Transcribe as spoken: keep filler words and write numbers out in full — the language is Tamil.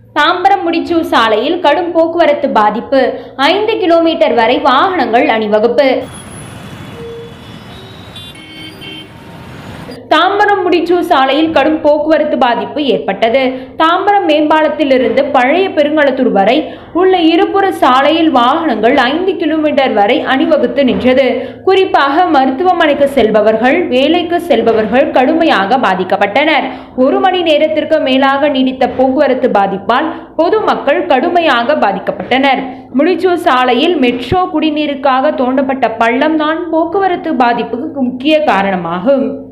தாம்பரம் முடிச்சூர் சாலையில் கடும் போக்குவரத்து பாதிப்பு, ஐந்து கிலோமீட்டர் வரை வாகனங்கள் அணிவகுப்பு. தாம்பரம் முடிச்சூர் சாலையில் கடும் போக்குவரத்து பாதிப்பு ஏற்பட்டது. தாம்பரம் மேம்பாலத்திலிருந்து பழைய பெருங்களத்தூர் வரை உள்ள இருபுற சாலையில் வாகனங்கள் ஐந்து கிலோமீட்டர் வரை அணிவகுத்து நின்றது. குறிப்பாக மருத்துவமனைக்கு செல்பவர்கள், வேலைக்கு செல்பவர்கள் கடுமையாக பாதிக்கப்பட்டனர். ஒரு மணி நேரத்திற்கு மேலாக நீடித்த போக்குவரத்து பாதிப்பால் பொதுமக்கள் கடுமையாக பாதிக்கப்பட்டனர். முடிச்சூர் சாலையில் மெட்ரோ குடிநீருக்காக தோண்டப்பட்ட பள்ளம் தான் போக்குவரத்து பாதிப்புக்கு முக்கிய காரணமாகும்.